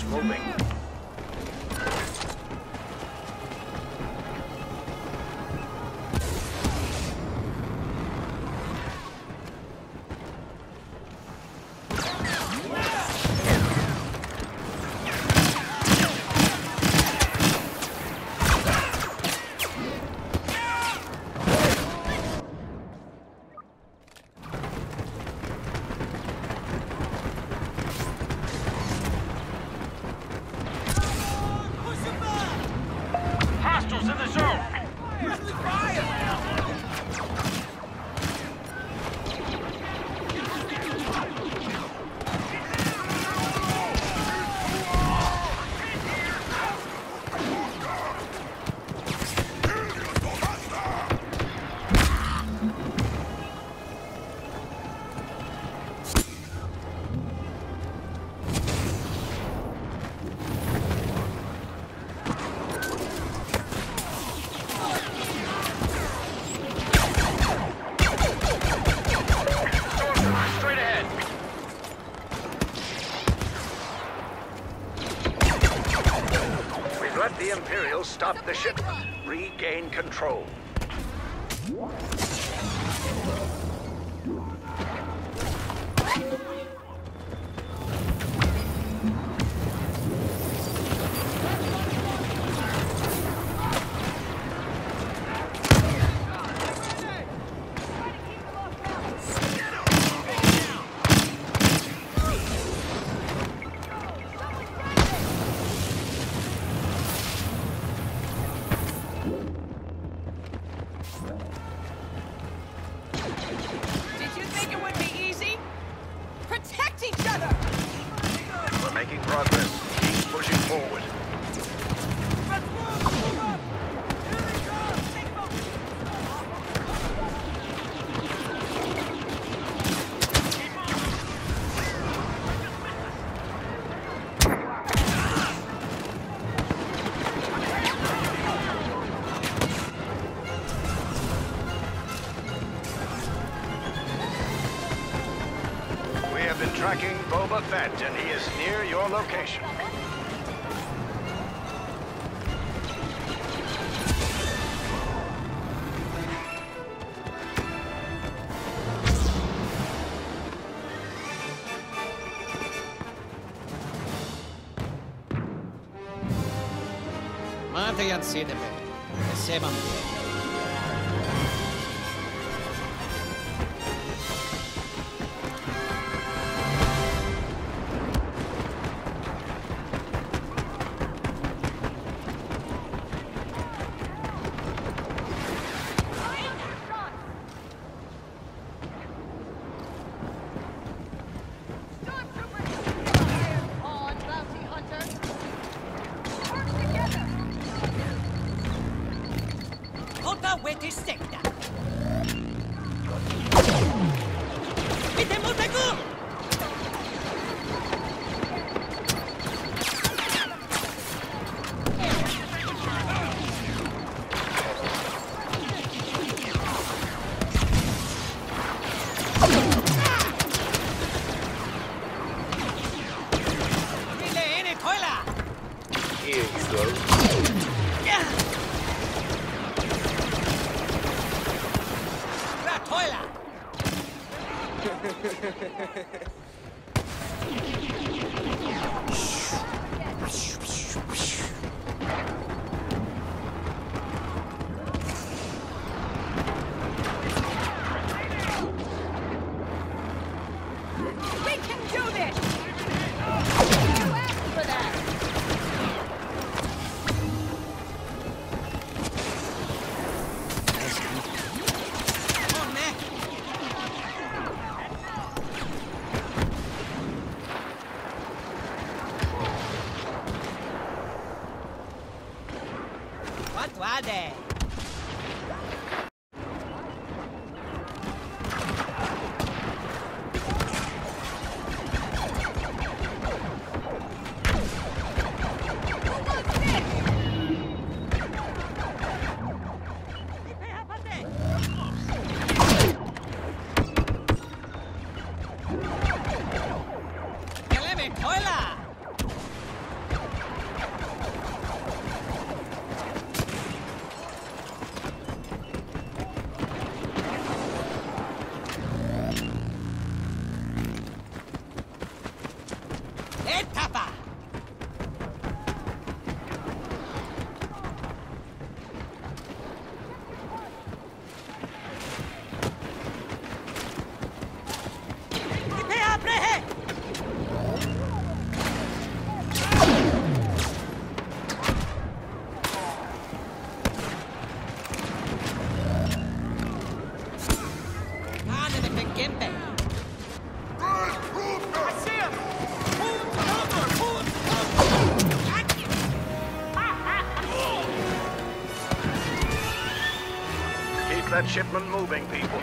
moving. Hostiles in the zone! Friendly fire! Straight ahead! We've let the Imperials stop the ship. Regain control. Did you think it would be easy? Protect each other! We're making progress. Keep pushing forward. Let's move up! Here we go! Take focus! We have been tracking Boba Fett, and he is near your location. Mantengan sideme. Se mantiene. Ota weti sekta! Mite mutegu! Mite ene toila! Here you go. Yeah! Toilet! We can do this! You asked for that! Come on, man! What was it? Gimpy. I see him! Keep that shipment moving, people.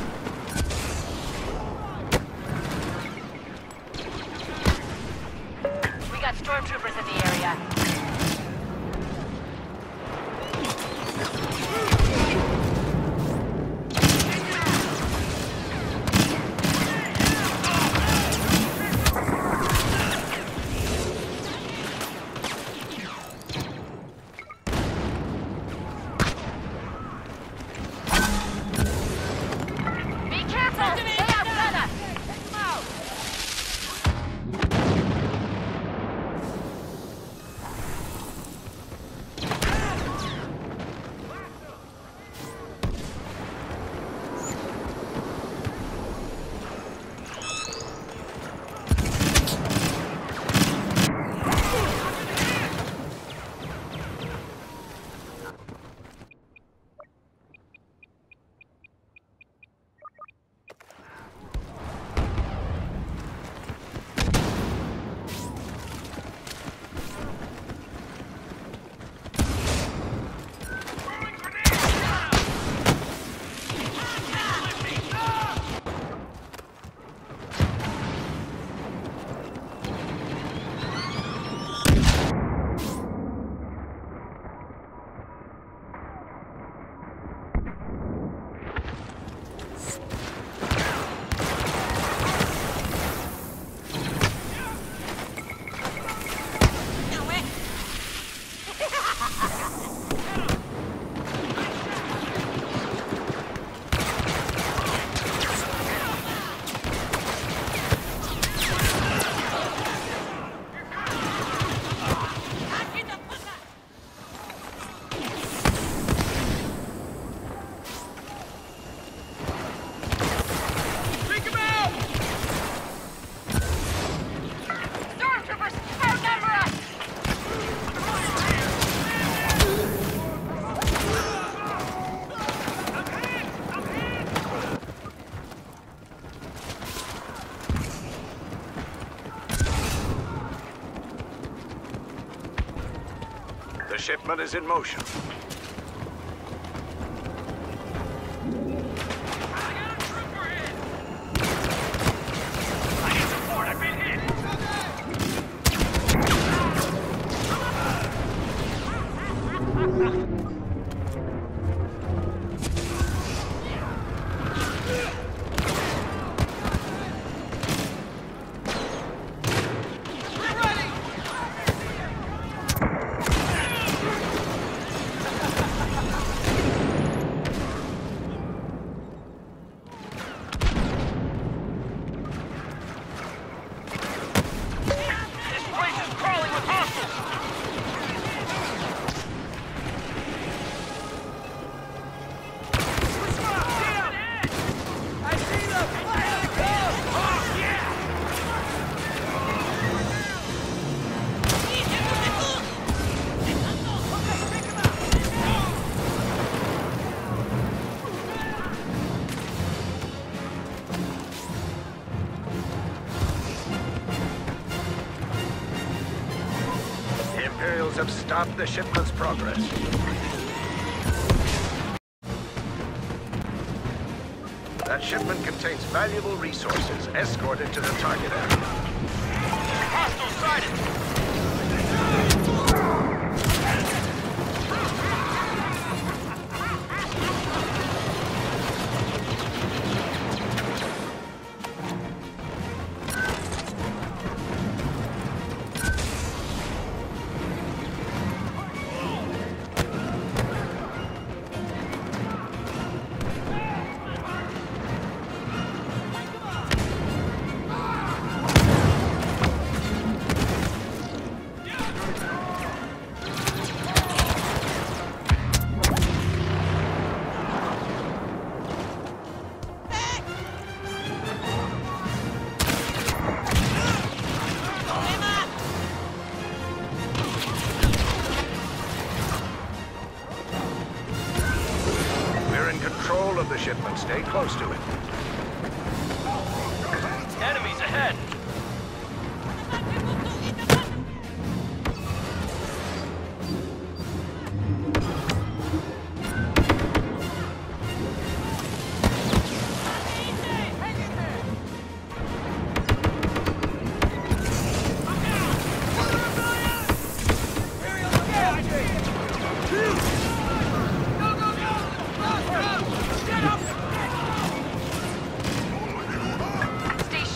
We got stormtroopers in the area. Be careful! They outgun us! Take them out! Stormtroopers! Outnumber us! The shipment is in motion. I need support! I've been hit! This place is crawling with hostiles! I see them! Here they come! Oh, yeah! The Imperials have stopped the shipment's progress. That shipment contains valuable resources. Escort it to the target area. Hostile sighted! We're in control of the shipment. Stay close to it.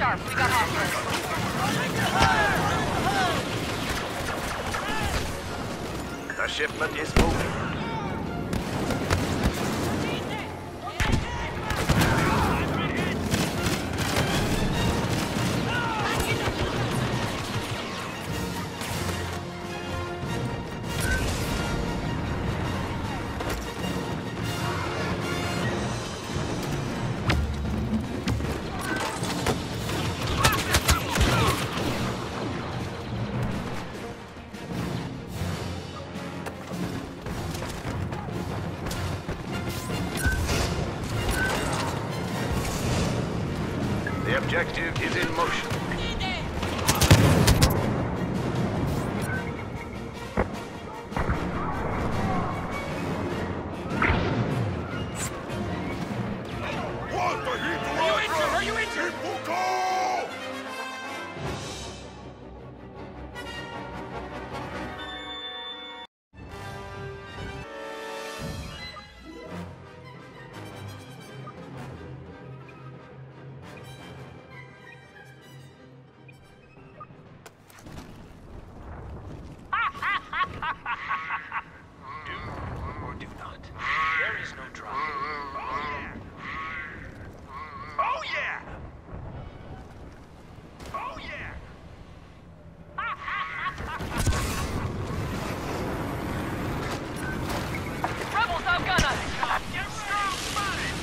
sharp. We got hostiles. The shipment is moving. The objective is in motion. Are you injured? Do or do not. There is no drop. Oh yeah! Oh yeah! Rebels outgun us! Get strong, mine!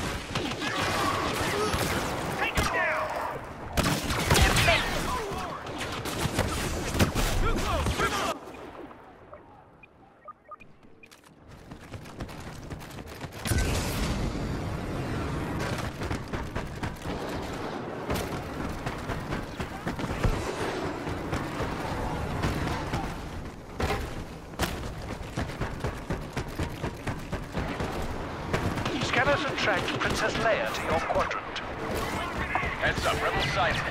Take him down! Too close! Come on! Scanners have tracked Princess Leia to your quadrant. Heads up, rebel sighted.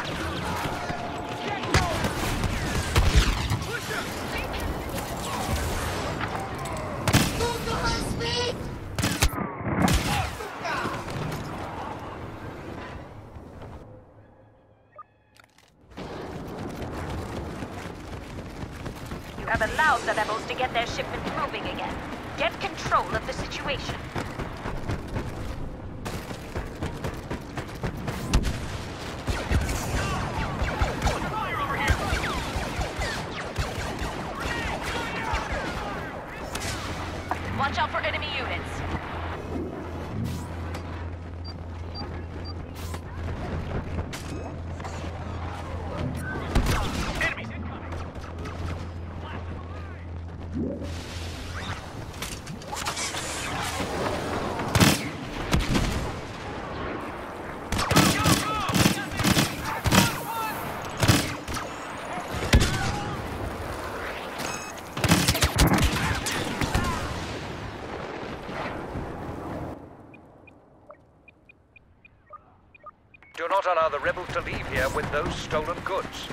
You have allowed the rebels to get their shipment moving again. Get control of the situation. Watch out for enemy units. Enemies incoming! Do not allow the rebels to leave here with those stolen goods.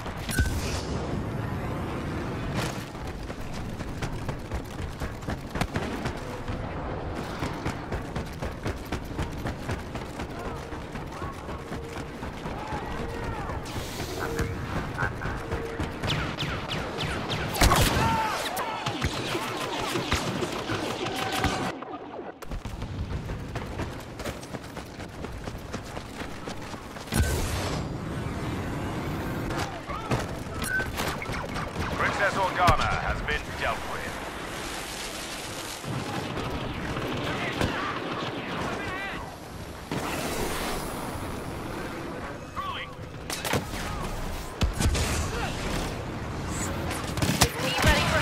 Princess Organa has been dealt with. Be ready for...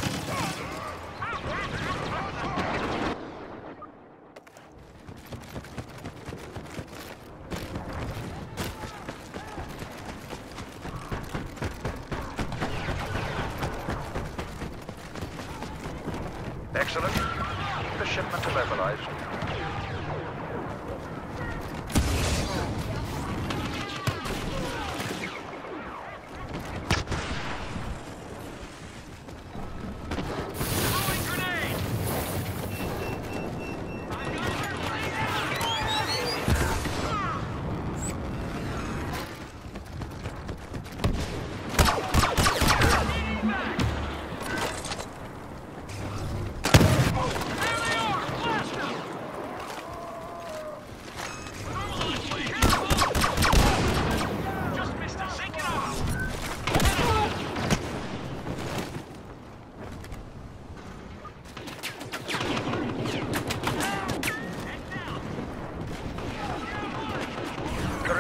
Excellent. Keep the shipment immobilized.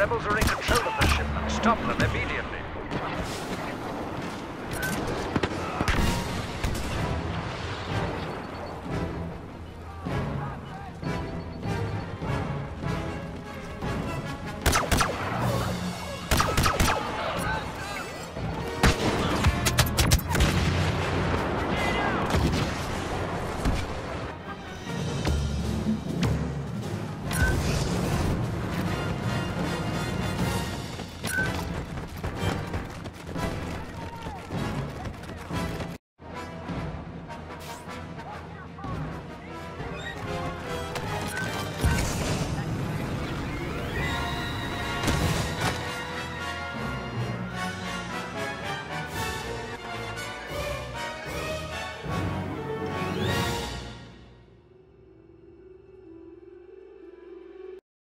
rebels are in control of the shipment. Stop them immediately.